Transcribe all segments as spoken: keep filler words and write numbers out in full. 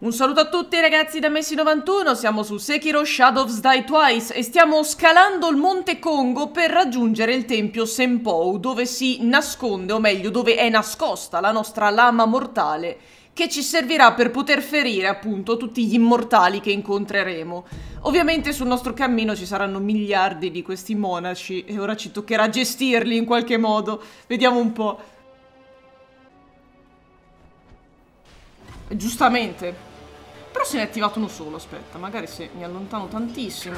Un saluto a tutti ragazzi da Messi novantuno, siamo su Sekiro Shadows Die Twice e stiamo scalando il Monte Kongo per raggiungere il tempio Senpou, dove si nasconde, o meglio dove è nascosta la nostra lama mortale, che ci servirà per poter ferire appunto tutti gli immortali che incontreremo. Ovviamente sul nostro cammino ci saranno miliardi di questi monaci e ora ci toccherà gestirli in qualche modo, vediamo un po'. Giustamente. Però se ne è attivato uno solo, aspetta, magari se mi allontano tantissimo.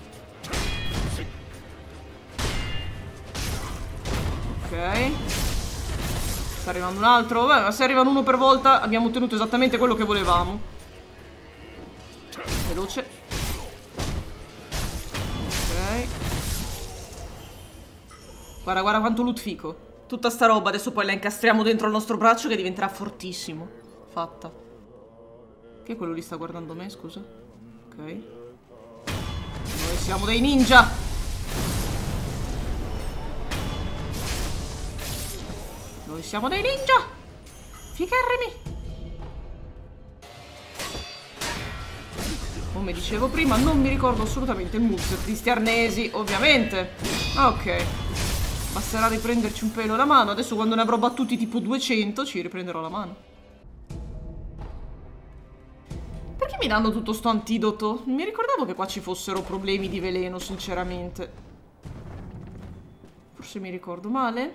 Ok. Sta arrivando un altro. Vabbè, ma se arrivano uno per volta abbiamo ottenuto esattamente quello che volevamo. Veloce. Ok. Guarda, guarda quanto loot fico. Tutta sta roba, adesso poi la incastriamo dentro il nostro braccio che diventerà fortissimo. Fatta. Che quello lì sta guardando me, scusa? Ok. Noi siamo dei ninja! Noi siamo dei ninja! Ficherrimi! Come dicevo prima, non mi ricordo assolutamente il moveset di sti arnesi, ovviamente. Ok. Basterà riprenderci un pelo la mano. Adesso quando ne avrò battuti tipo duecento ci riprenderò la mano. Perché mi danno tutto sto antidoto? Non mi ricordavo che qua ci fossero problemi di veleno, sinceramente. Forse mi ricordo male.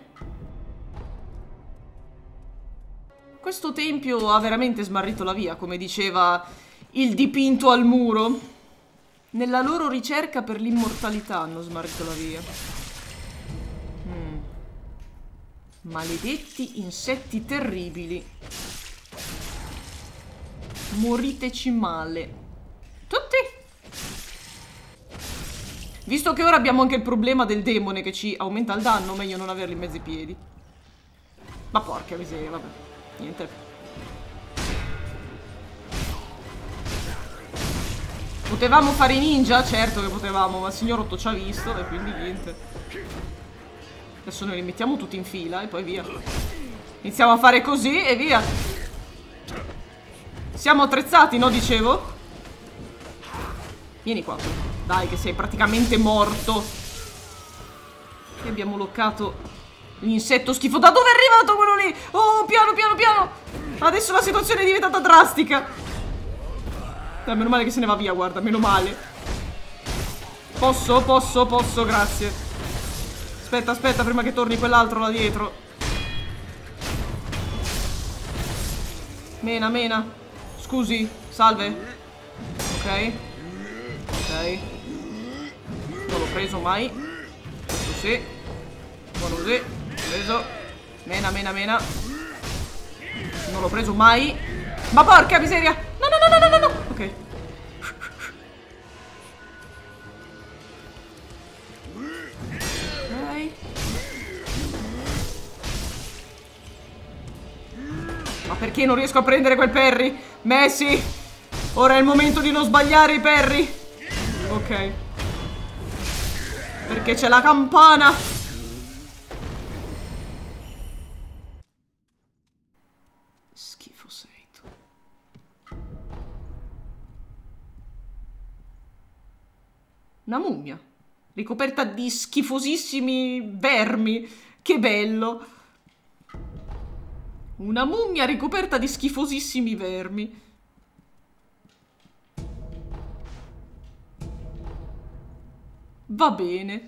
Questo tempio ha veramente smarrito la via, come diceva il dipinto al muro. Nella loro ricerca per l'immortalità hanno smarrito la via. Hmm. Maledetti insetti terribili. Moriteci male. Tutti. Visto che ora abbiamo anche il problema del demone che ci aumenta il danno, meglio non averli in mezzo ai piedi. Ma porca miseria, vabbè. Niente. Potevamo fare i ninja? Certo che potevamo, ma il signor Otto ci ha visto e quindi niente. Adesso noi li mettiamo tutti in fila e poi via. Iniziamo a fare così e via. Siamo attrezzati, no? Dicevo? Vieni qua. Dai, che sei praticamente morto. E abbiamo loccato l'insetto schifo. Da dove è arrivato quello lì? Oh, piano, piano, piano. Adesso la situazione è diventata drastica. Dai, meno male che se ne va via, guarda, meno male. Posso, posso, posso, grazie. Aspetta, aspetta, prima che torni quell'altro là dietro. Mena, mena. Scusi, salve. Ok. Ok. Non l'ho preso mai. Questo sì. Buono così. Preso. Mena, mena, mena. Non l'ho preso mai. Ma porca miseria. No, no, no, no, no, no. Ok. Ok. Ma perché non riesco a prendere quel Perry? Messi! Ora è il momento di non sbagliare i Perry! Ok. Perché c'è la campana! Schifo sei tu. Una mummia. Ricoperta di schifosissimi vermi. Che bello! Una mummia ricoperta di schifosissimi vermi. Va bene.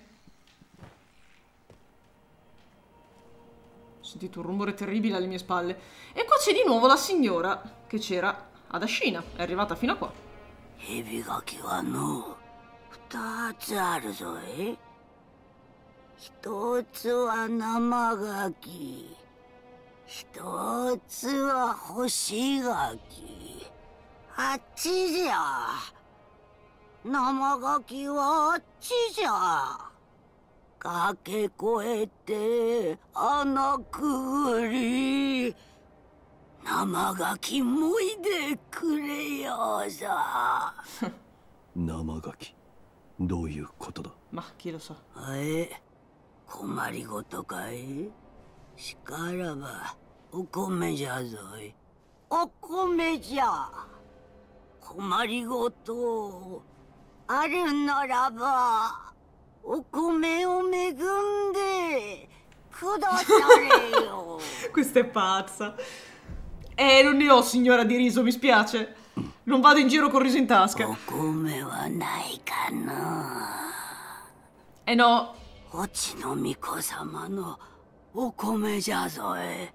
Ho sentito un rumore terribile alle mie spalle. E qua c'è di nuovo la signora che c'era ad Ashina. È arrivata fino a qua. Hebigaki wa no futatsu aru zoi. Hitotsu wa namagaki. 一つは干し柿。あっちじゃ。生柿はあっちじゃ。駆け越えて穴くぐり。生柿もいでくれよさ。 生柿どういうことだ。 まあ、キロさ。 え、困りごとかい。しからばお米じゃぞい。お米じゃ。 困りごとあるならばお米を恵んでくだされよ。 Questa è pazza. Eh, non ne ho, signora di riso, mi spiace. Non vado in giro con riso in tasca. お米はないかな。 Eh no. おちの巫女様のお米じゃぞえ。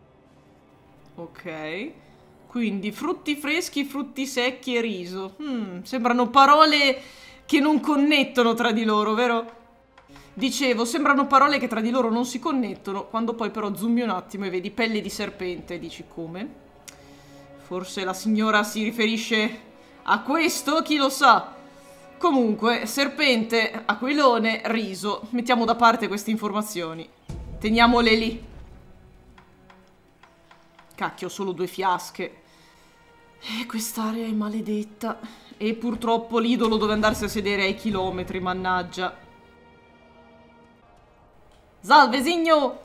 Ok. Quindi frutti freschi, frutti secchi e riso. Hmm, sembrano parole che non connettono tra di loro, vero? Dicevo, sembrano parole che tra di loro non si connettono, quando poi però zoomi un attimo e vedi pelle di serpente e dici come? Forse la signora si riferisce a questo? Chi lo sa? Comunque, serpente, aquilone, riso. Mettiamo da parte queste informazioni. Teniamole lì. Cacchio, solo due fiasche. E quest'area è maledetta. E purtroppo l'idolo dove andarsi a sedere ai chilometri, mannaggia. Salve, signo!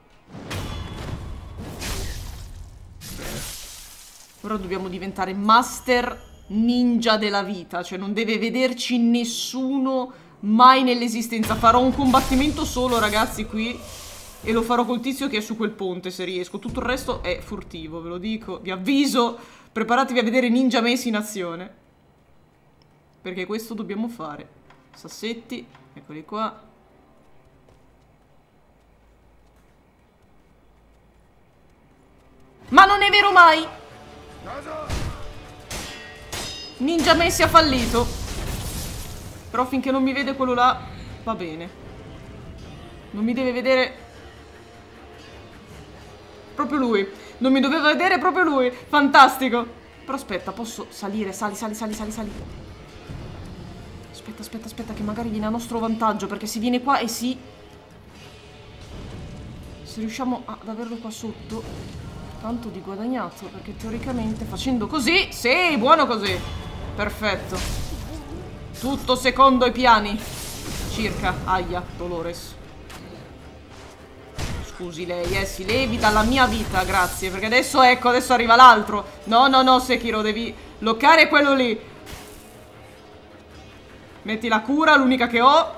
Ora dobbiamo diventare master ninja della vita. Cioè non deve vederci nessuno mai nell'esistenza. Farò un combattimento solo, ragazzi, qui. E lo farò col tizio che è su quel ponte, se riesco. Tutto il resto è furtivo, ve lo dico. Vi avviso, preparatevi a vedere ninja messi in azione. Perché questo dobbiamo fare. Sassetti, eccoli qua. Ma non è vero mai! Ninja messi ha fallito. Però finché non mi vede quello là, va bene. Non mi deve vedere... Proprio lui. Non mi doveva vedere proprio lui. Fantastico. Però aspetta, posso salire. Sali, sali, sali, sali, sali. Aspetta, aspetta, aspetta, che magari viene a nostro vantaggio. Perché si viene qua e si... Se riusciamo ad averlo qua sotto, tanto di guadagnato. Perché teoricamente facendo così... Sì, buono così. Perfetto. Tutto secondo i piani. Circa. Aia, Dolores. Scusi lei, eh, si levi dalla mia vita, grazie. Perché adesso, ecco, adesso arriva l'altro. No, no, no, Sekiro, devi bloccare quello lì. Metti la cura, l'unica che ho.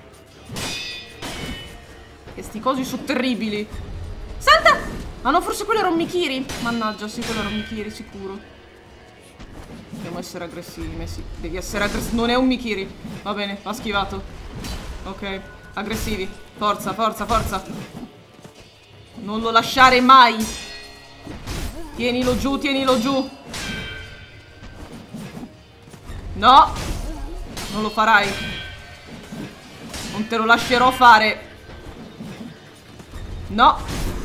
E sti cosi sono terribili. Salta! Ah no, forse quello era un Mikiri. Mannaggia, sì, quello era un Mikiri, sicuro. Dobbiamo essere aggressivi, Messi. Devi essere aggressivi. Non è un Mikiri. Va bene, ha schivato. Ok, aggressivi. Forza, forza, forza. Non lo lasciare mai. Tienilo giù, tienilo giù. No. Non lo farai. Non te lo lascerò fare. No.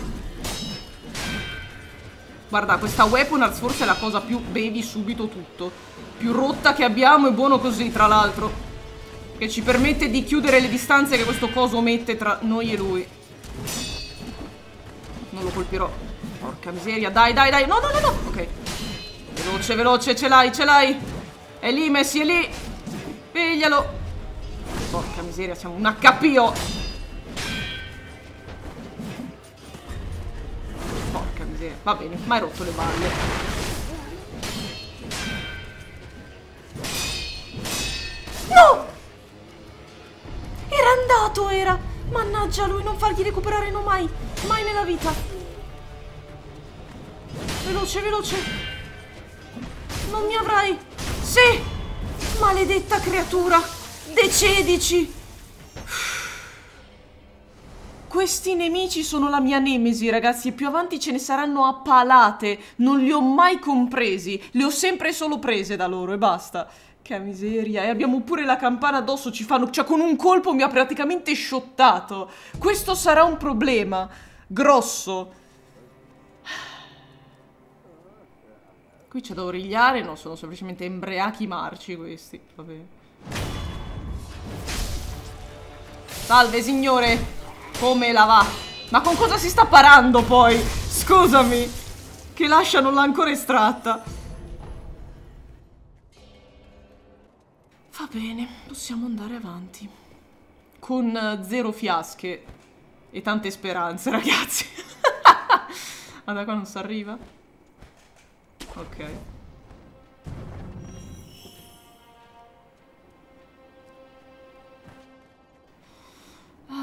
Guarda, questa Weapon Arts forse è la cosa più... Bevi subito tutto. Più rotta che abbiamo, è buono così, tra l'altro. Che ci permette di chiudere le distanze che questo coso mette tra noi e lui. Non lo colpirò. Porca miseria. Dai, dai, dai. No, no, no, no. Ok. Veloce, veloce. Ce l'hai, ce l'hai. È lì, Messi, è lì. Piglialo. Porca miseria, siamo un acca pi o. Porca miseria. Va bene, ma hai rotto le balle. No! Era andato, era. Mannaggia lui, non fargli recuperare no mai. Mai nella vita. Veloce, veloce. Non mi avrai. Sì. Maledetta creatura. Decedici. Questi nemici sono la mia nemesi, ragazzi. E più avanti ce ne saranno a palate. Non li ho mai compresi. Le ho sempre solo prese da loro e basta. Che miseria. E abbiamo pure la campana addosso. Ci fanno... Cioè con un colpo mi ha praticamente shottato. Questo sarà un problema grosso. Qui c'è da origliare. No, sono semplicemente embriachi marci questi. Va bene. Salve signore. Come la va? Ma con cosa si sta parando poi? Scusami. Che l'ascia non l'ha ancora estratta. Va bene, possiamo andare avanti. Con zero fiasche e tante speranze, ragazzi. Ma da qua non si arriva? Ok.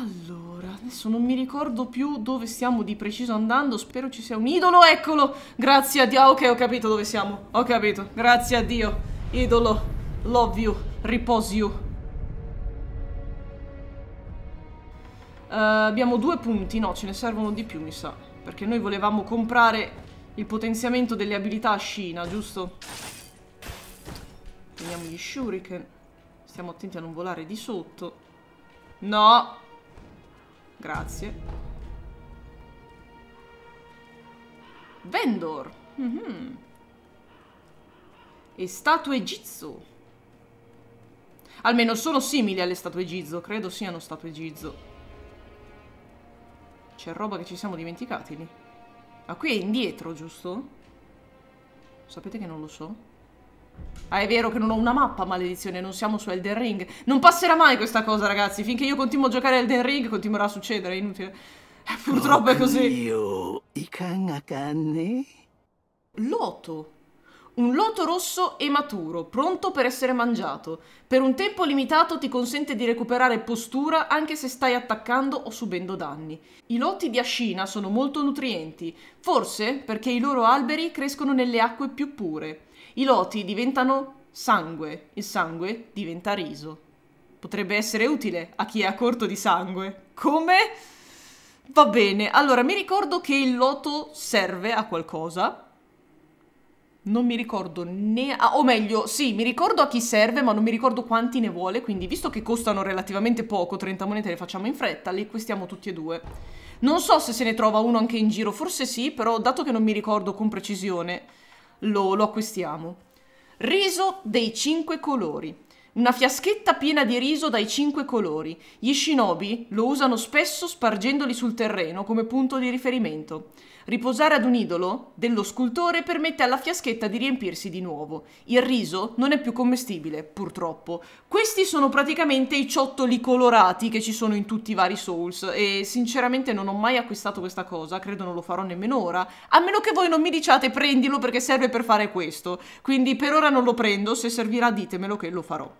Allora, adesso non mi ricordo più dove stiamo di preciso andando. Spero ci sia un idolo, eccolo. Grazie a Dio. Ah, ok, ho capito dove siamo. Ho capito, grazie a Dio. Idolo, love you, repose you. Uh, abbiamo due punti, no, ce ne servono di più, mi sa. Perché noi volevamo comprare il potenziamento delle abilità a Sheena, giusto? Prendiamo gli shuriken. Stiamo attenti a non volare di sotto. No! Grazie. Vendor. Mm-hmm. E statue Jitsu. Almeno sono simili alle statue Jitsu. Credo siano statue Jitsu. C'è roba che ci siamo dimenticati lì. Ma qui è indietro, giusto? Sapete che non lo so? Ah, è vero che non ho una mappa, maledizione. Non siamo su Elden Ring. Non passerà mai questa cosa, ragazzi. Finché io continuo a giocare a Elden Ring continuerà a succedere, è inutile. Purtroppo è così. Loto. Un loto rosso e maturo, pronto per essere mangiato. Per un tempo limitato ti consente di recuperare postura anche se stai attaccando o subendo danni. I loti di Ashina sono molto nutrienti, forse perché i loro alberi crescono nelle acque più pure. I loti diventano sangue, il sangue diventa riso. Potrebbe essere utile a chi è a corto di sangue. Come? Va bene, allora mi ricordo che il loto serve a qualcosa. Non mi ricordo né... Ah, o meglio, sì, mi ricordo a chi serve, ma non mi ricordo quanti ne vuole, quindi visto che costano relativamente poco, trenta monete le facciamo in fretta, li acquistiamo tutti e due. Non so se se ne trova uno anche in giro, forse sì, però dato che non mi ricordo con precisione, lo, lo acquistiamo. Riso dei cinque colori. Una fiaschetta piena di riso dai cinque colori. Gli shinobi lo usano spesso spargendoli sul terreno come punto di riferimento. Riposare ad un idolo dello scultore permette alla fiaschetta di riempirsi di nuovo. Il riso non è più commestibile, purtroppo. Questi sono praticamente i ciottoli colorati che ci sono in tutti i vari Souls e sinceramente non ho mai acquistato questa cosa, credo non lo farò nemmeno ora, a meno che voi non mi diciate prendilo perché serve per fare questo. Quindi per ora non lo prendo, se servirà ditemelo che lo farò.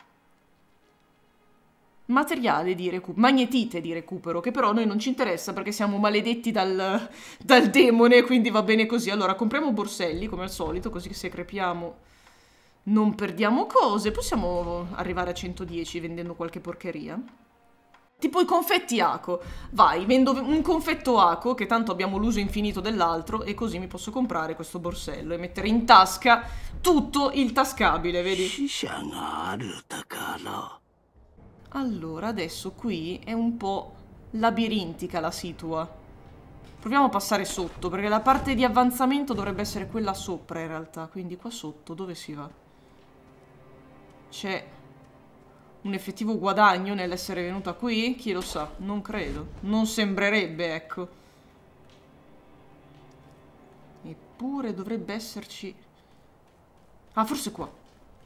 Materiale di recupero, magnetite di recupero, che però a noi non ci interessa perché siamo maledetti dal, dal demone, quindi va bene così. Allora compriamo borselli come al solito, così che se crepiamo non perdiamo cose. Possiamo arrivare a centodieci vendendo qualche porcheria. Tipo i confetti Ako. Vai, vendo un confetto Ako, che tanto abbiamo l'uso infinito dell'altro, e così mi posso comprare questo borsello e mettere in tasca tutto il tascabile, vedi? Allora, adesso qui è un po' labirintica la situa. Proviamo a passare sotto, perché la parte di avanzamento dovrebbe essere quella sopra in realtà. Quindi qua sotto dove si va? C'è un effettivo guadagno nell'essere venuta qui? Chi lo sa? Non credo. Non sembrerebbe, ecco. Eppure dovrebbe esserci... Ah, forse qua.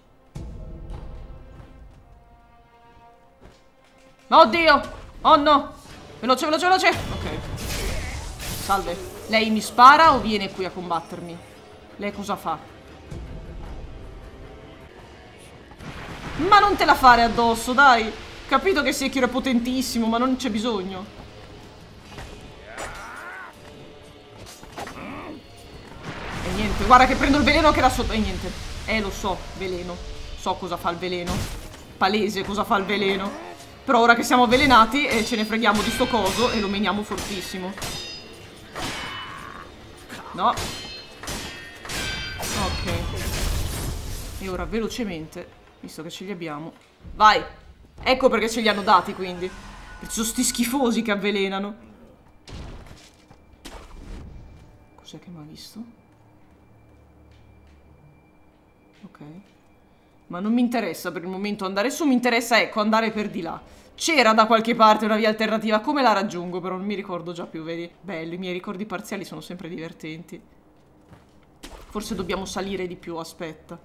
Oddio! Oh no! Veloce, veloce, veloce! Ok. Salve. Lei mi spara o viene qui a combattermi? Lei cosa fa? Ma non te la fare addosso, dai! Capito che Sekiro è potentissimo, ma non c'è bisogno. E niente, guarda che prendo il veleno che era sotto. E niente. Eh, lo so, veleno. So cosa fa il veleno. Palese cosa fa il veleno. Però ora che siamo avvelenati e ce ne freghiamo di sto coso e lo meniamo fortissimo. No. Ok. E ora velocemente, visto che ce li abbiamo. Vai. Ecco perché ce li hanno dati quindi. Perché sono sti schifosi che avvelenano. Cos'è che mi ha visto? Ok. Ma non mi interessa per il momento andare su, mi interessa, ecco, andare per di là. C'era da qualche parte una via alternativa, come la raggiungo? Però non mi ricordo già più, vedi? Bello, i miei ricordi parziali sono sempre divertenti. Forse dobbiamo salire di più, aspetta.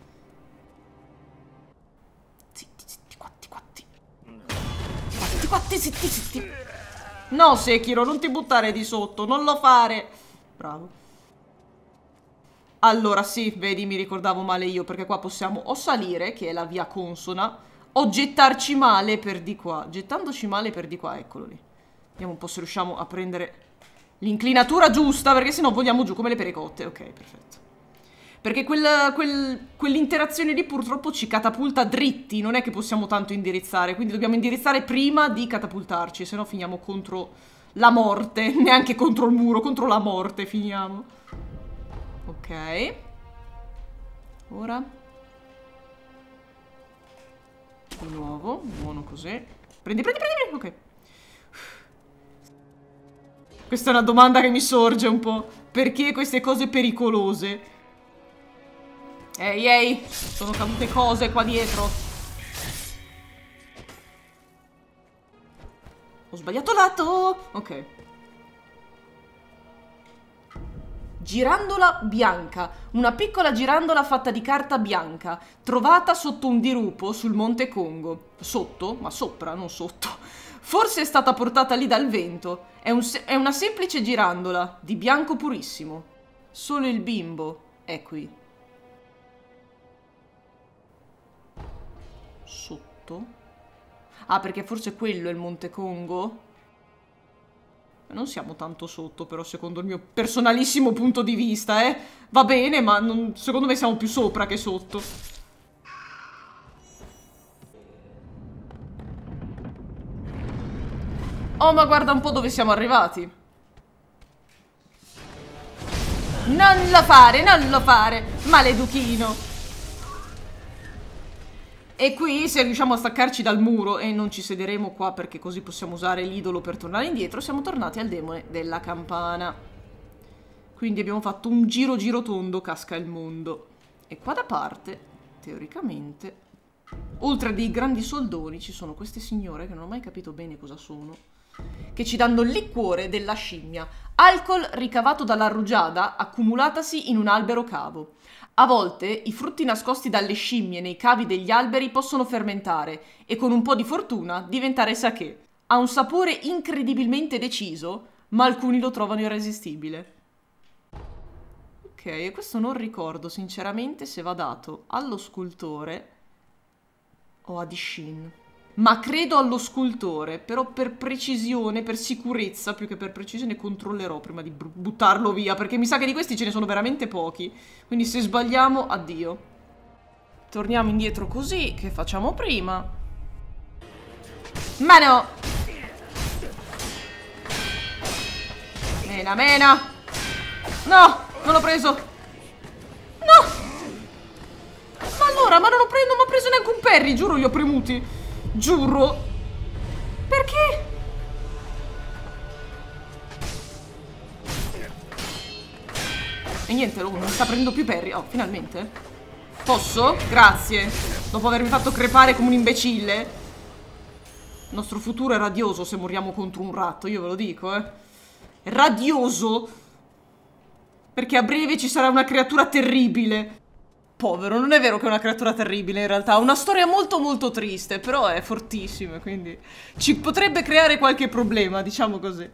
Zitti, zitti, quatti, quatti. Quatti, quatti, zitti, zitti. No, Sekiro, non ti buttare di sotto, non lo fare. Bravo. Allora, sì, vedi, mi ricordavo male io, perché qua possiamo o salire, che è la via consona, o gettarci male per di qua. Gettandoci male per di qua, eccolo lì. Vediamo un po' se riusciamo a prendere l'inclinatura giusta, perché sennò vogliamo giù come le pericotte. Ok, perfetto. Perché quel, quel, quell'interazione lì purtroppo ci catapulta dritti, non è che possiamo tanto indirizzare, quindi dobbiamo indirizzare prima di catapultarci, sennò finiamo contro la morte, neanche contro il muro, contro la morte finiamo. Ok. Ora. Di nuovo, buono così. Prendi, prendi, prendi, ok. Questa è una domanda che mi sorge un po'. Perché queste cose pericolose? Ehi, ehi, sono cadute cose qua dietro. Ho sbagliato lato. Ok. Girandola bianca. Una piccola girandola fatta di carta bianca, trovata sotto un dirupo sul Monte Congo. Sotto? Ma sopra, non sotto. Forse è stata portata lì dal vento. È, un se- è una semplice girandola, di bianco purissimo. Solo il bimbo è qui. Sotto? Ah, perché forse quello è il Monte Congo? Non siamo tanto sotto, però, secondo il mio personalissimo punto di vista, eh. Va bene, ma non, secondo me siamo più sopra che sotto. Oh, ma guarda un po' dove siamo arrivati. Non lo fare, non lo fare, maleduchino. E qui, se riusciamo a staccarci dal muro e non ci sederemo qua perché così possiamo usare l'idolo per tornare indietro, siamo tornati al demone della campana. Quindi abbiamo fatto un giro giro tondo, casca il mondo. E qua da parte, teoricamente, oltre a dei grandi soldoni, ci sono queste signore che non ho mai capito bene cosa sono, che ci danno il liquore della scimmia, alcol ricavato dalla rugiada accumulatasi in un albero cavo. A volte i frutti nascosti dalle scimmie nei cavi degli alberi possono fermentare e con un po' di fortuna diventare sakè. Ha un sapore incredibilmente deciso, ma alcuni lo trovano irresistibile. Ok, e questo non ricordo sinceramente se va dato allo scultore o ad Ishin. Ma credo allo scultore, però per precisione, per sicurezza, più che per precisione, controllerò prima di buttarlo via, perché mi sa che di questi ce ne sono veramente pochi. Quindi se sbagliamo, addio. Torniamo indietro così, che facciamo prima. Ma no! Mena, mena! No! Non l'ho preso! No! Ma allora, ma non ho preso, non mi ha preso neanche un parry, giuro, li ho premuti. Giuro. Perché? E niente, non mi sta prendendo più parry. Oh, finalmente. Posso? Grazie. Dopo avermi fatto crepare come un imbecille. Il nostro futuro è radioso se moriamo contro un ratto, io ve lo dico, eh. È radioso. Perché a breve ci sarà una creatura terribile. Povero, non è vero che è una creatura terribile in realtà, ha una storia molto molto triste, però è fortissima, quindi ci potrebbe creare qualche problema, diciamo così.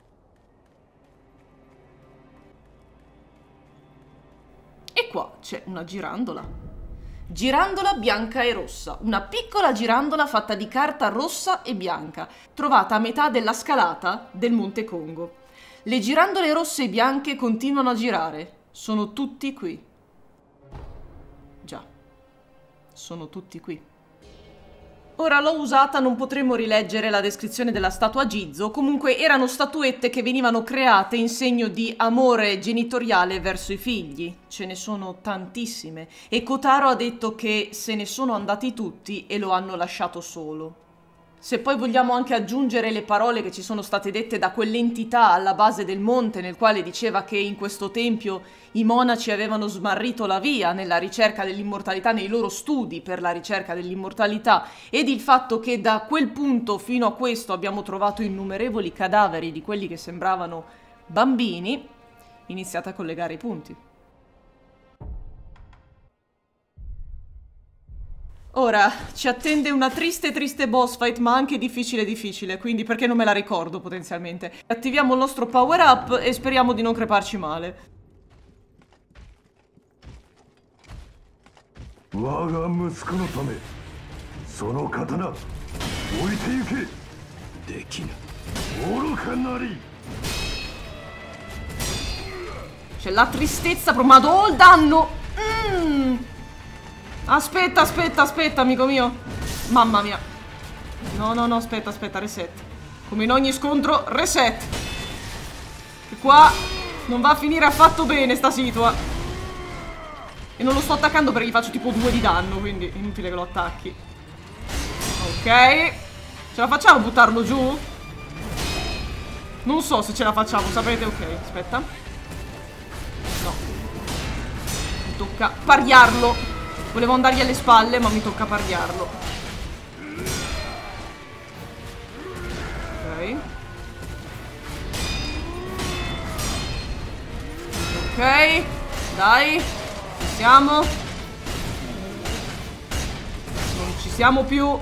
E qua c'è una girandola. Girandola bianca e rossa, una piccola girandola fatta di carta rossa e bianca, trovata a metà della scalata del Monte Congo. Le girandole rosse e bianche continuano a girare, sono tutti qui. Già, sono tutti qui. Ora l'ho usata, non potremo rileggere la descrizione della statua Jizo, comunque erano statuette che venivano create in segno di amore genitoriale verso i figli. Ce ne sono tantissime e Kotaro ha detto che se ne sono andati tutti e lo hanno lasciato solo. Se poi vogliamo anche aggiungere le parole che ci sono state dette da quell'entità alla base del monte, nel quale diceva che in questo tempio i monaci avevano smarrito la via nella ricerca dell'immortalità, nei loro studi per la ricerca dell'immortalità, ed il fatto che da quel punto fino a questo abbiamo trovato innumerevoli cadaveri di quelli che sembravano bambini, iniziate a collegare i punti. Ora, ci attende una triste triste boss fight, ma anche difficile difficile, quindi perché non me la ricordo potenzialmente. Attiviamo il nostro power up e speriamo di non creparci male. C'è la tristezza, però madò il danno. Mm. Aspetta, aspetta, aspetta, amico mio. Mamma mia. No, no, no, aspetta, aspetta, reset. Come in ogni scontro, reset. E qua non va a finire affatto bene sta situa. E non lo sto attaccando perché gli faccio tipo due di danno, quindi inutile che lo attacchi. Ok. Ce la facciamo a buttarlo giù? Non so se ce la facciamo, sapete? Ok, aspetta. No. Mi tocca pariarlo. Volevo andargli alle spalle, ma mi tocca pariarlo. Ok. Ok. Dai. Ci siamo. Non ci siamo più.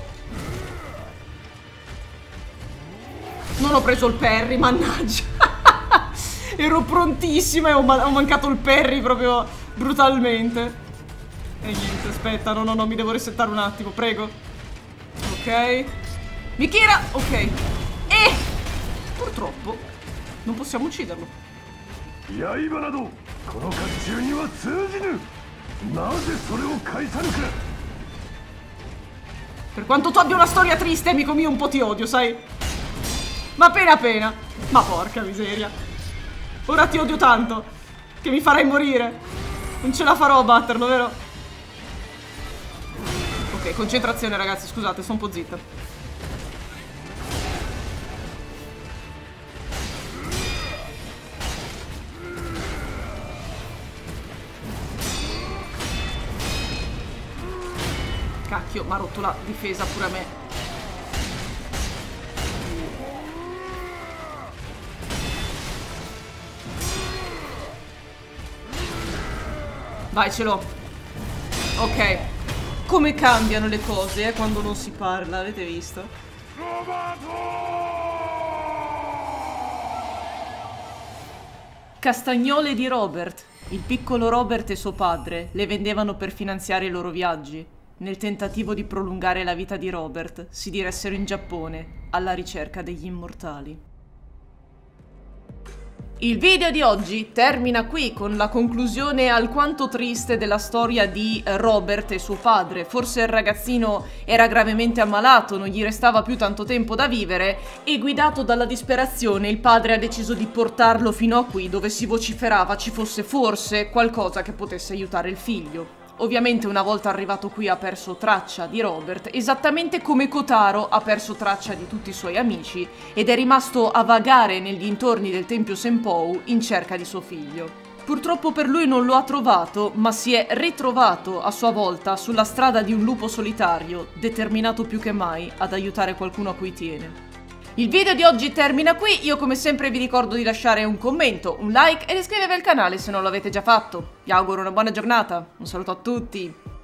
Non ho preso il parry, mannaggia. Ero prontissima e ho, man ho mancato il parry proprio brutalmente. E niente, aspetta, no, no, no, mi devo resettare un attimo, prego. Ok. Mikira, ok. E purtroppo non possiamo ucciderlo. Per quanto tu abbia una storia triste, amico mio, un po' ti odio, sai? Ma appena appena. Ma porca miseria. Ora ti odio tanto che mi farai morire. Non ce la farò a batterlo, vero? Ok, concentrazione ragazzi, scusate, sto un po' zitta. Cacchio, mi ha rotto la difesa pure a me. Vai, ce l'ho. Ok. Come cambiano le cose eh, quando non si parla, avete visto? Castagnole di Robert. Il piccolo Robert e suo padre le vendevano per finanziare i loro viaggi. Nel tentativo di prolungare la vita di Robert, si diressero in Giappone alla ricerca degli immortali. Il video di oggi termina qui con la conclusione alquanto triste della storia di Robert e suo padre. Forse il ragazzino era gravemente ammalato, non gli restava più tanto tempo da vivere e guidato dalla disperazione il padre ha deciso di portarlo fino a qui dove si vociferava ci fosse forse qualcosa che potesse aiutare il figlio. Ovviamente una volta arrivato qui ha perso traccia di Robert, esattamente come Kotaro ha perso traccia di tutti i suoi amici ed è rimasto a vagare nei dintorni del tempio Senpou in cerca di suo figlio. Purtroppo per lui non lo ha trovato, ma si è ritrovato a sua volta sulla strada di un lupo solitario, determinato più che mai ad aiutare qualcuno a cui tiene. Il video di oggi termina qui, io come sempre vi ricordo di lasciare un commento, un like e di iscrivervi al canale se non l'avete già fatto. Vi auguro una buona giornata, un saluto a tutti!